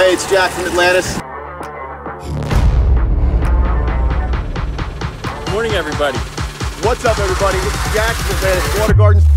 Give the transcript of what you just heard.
Hey, it's Jack from Atlantis. Good morning, everybody. What's up, everybody? It's Jack from Atlantis Water Gardens.